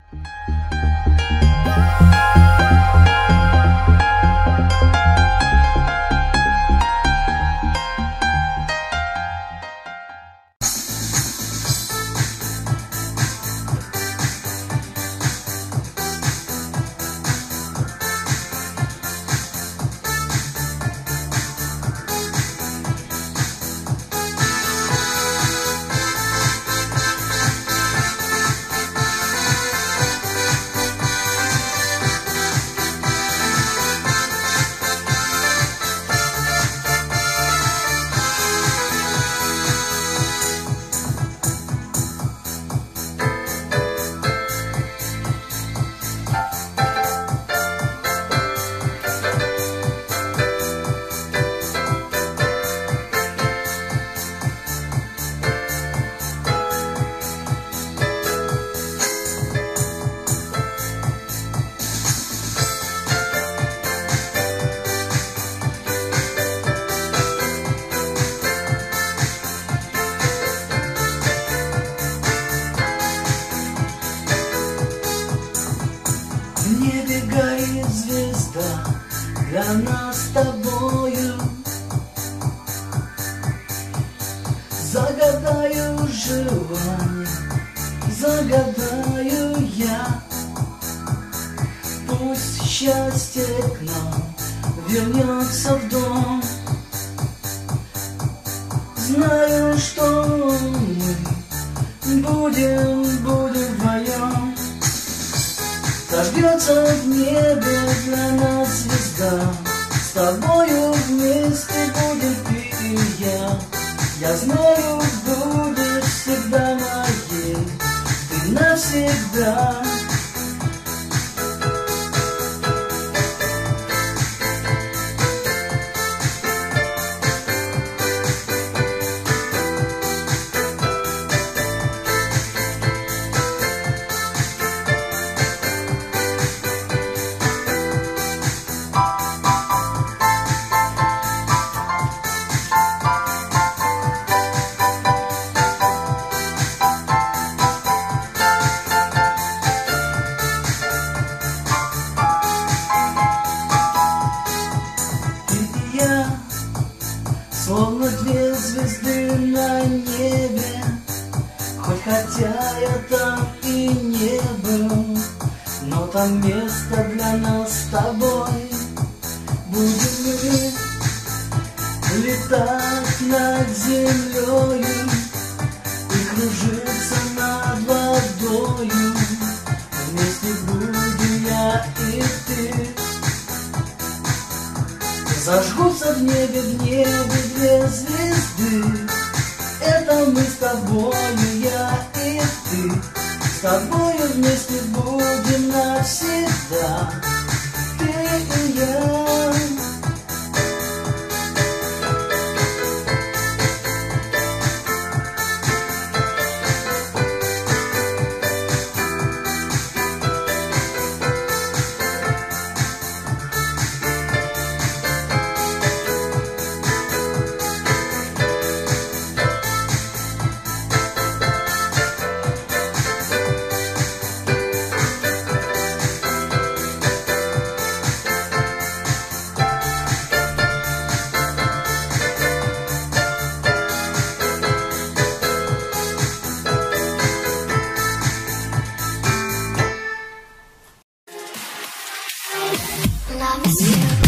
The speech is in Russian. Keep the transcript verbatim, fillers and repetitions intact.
В небе горит звезда для нас с тобою. Загадаю желание, загадаю я. Пусть счастье к нам вернется в дом. Знаю, что мы будем, будем вдвоем. Зажгется в небе для нас звезда. С тобою вместе будем ты и я. Я знаю, будешь всегда моей, ты навсегда. Словно две звезды на небе, хоть хотя я там и не был, но там место для нас с тобой. Будем мы летать над землею и кружиться над водою. Вместе будем я и ты. Зажгутся в небе, в небе две звезды. Это мы с тобою, я и ты. С тобою вместе будем навсегда, ты и я. Love is you.